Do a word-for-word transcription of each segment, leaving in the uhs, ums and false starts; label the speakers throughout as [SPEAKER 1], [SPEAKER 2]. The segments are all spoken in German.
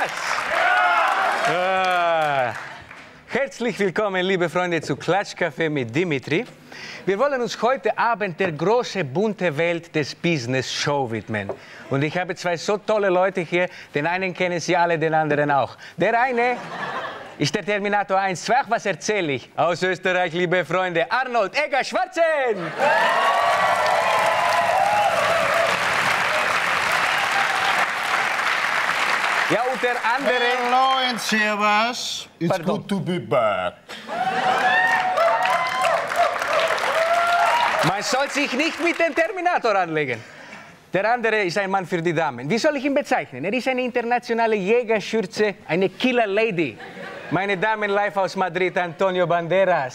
[SPEAKER 1] was? Ah. Herzlich willkommen, liebe Freunde, zu Klatschkaffee mit Dimitri. Wir wollen uns heute Abend der großen, bunte Welt des Business Show widmen. Und ich habe zwei so tolle Leute hier. Den einen kennen Sie alle, den anderen auch. Der eine ist der Terminator eins. Zwei, was erzähle ich? Aus Österreich, liebe Freunde, Arnold Egger Schwarzen. Ja, und der andere...
[SPEAKER 2] Hello and servus. It's
[SPEAKER 1] Pardon.
[SPEAKER 2] good to be back.
[SPEAKER 1] Man soll sich nicht mit dem Terminator anlegen. Der andere ist ein Mann für die Damen. Wie soll ich ihn bezeichnen? Er ist eine internationale Jägerschürze, eine Killer Lady. Meine Damen, live aus Madrid, Antonio Banderas.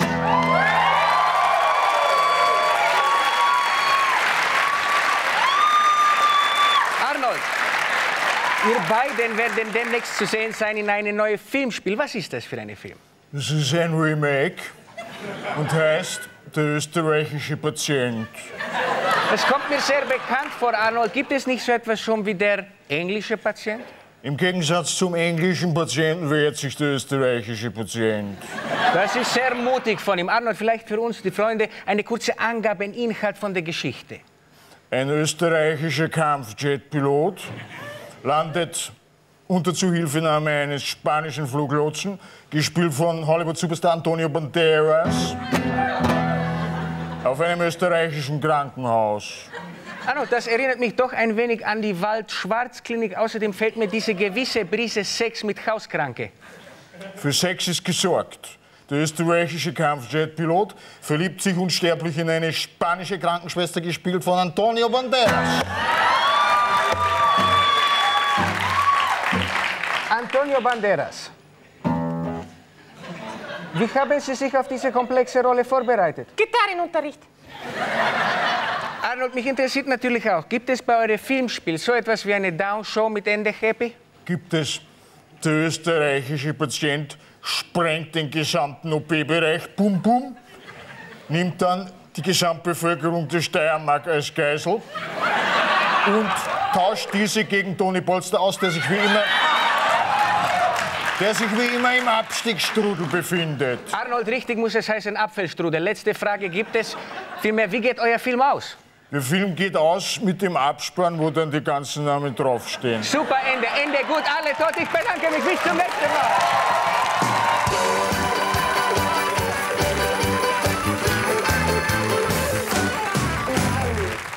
[SPEAKER 1] Arnold, ihr beiden werden demnächst zu sehen sein in einem neuen Filmspiel. Was ist das für ein Film?
[SPEAKER 2] Das ist ein Remake und heißt Der österreichische Patient.
[SPEAKER 1] Das kommt mir sehr bekannt vor, Arnold. Gibt es nicht so etwas schon wie der englische Patient?
[SPEAKER 2] Im Gegensatz zum englischen Patienten wehrt sich der österreichische Patient.
[SPEAKER 1] Das ist sehr mutig von ihm. Arnold, vielleicht für uns, die Freunde, eine kurze Angabe, ein Inhalt von der Geschichte.
[SPEAKER 2] Ein österreichischer Kampfjetpilot landet unter Zuhilfenahme eines spanischen Fluglotsen, gespielt von Hollywood-Superstar Antonio Banderas, auf einem österreichischen Krankenhaus.
[SPEAKER 1] Arnold, das erinnert mich doch ein wenig an die Wald-Schwarz-Klinik. Außerdem fällt mir diese gewisse Prise Sex mit Hauskranke.
[SPEAKER 2] Für Sex ist gesorgt. Der österreichische Kampfjetpilot verliebt sich unsterblich in eine spanische Krankenschwester, gespielt von Antonio Banderas.
[SPEAKER 1] Antonio Banderas. Wie haben Sie sich auf diese komplexe Rolle vorbereitet?
[SPEAKER 3] Gitarrenunterricht.
[SPEAKER 1] Arnold, mich interessiert natürlich auch, gibt es bei eurem Filmspiel so etwas wie eine Down-Show mit Ende Happy?
[SPEAKER 2] Gibt es. Der österreichische Patient sprengt den gesamten O P-Bereich, bum bum, nimmt dann die Gesamtbevölkerung der Steiermark als Geisel und tauscht diese gegen Toni Polster aus, der sich wie immer, der sich wie immer im Abstiegsstrudel befindet.
[SPEAKER 1] Arnold, richtig muss es heißen Apfelstrudel. Letzte Frage, gibt es vielmehr, wie geht euer Film aus?
[SPEAKER 2] Der Film geht aus mit dem Abspann, wo dann die ganzen Namen draufstehen.
[SPEAKER 1] Super, Ende, Ende, gut, alle tot. Ich bedanke mich, bis zum nächsten Mal.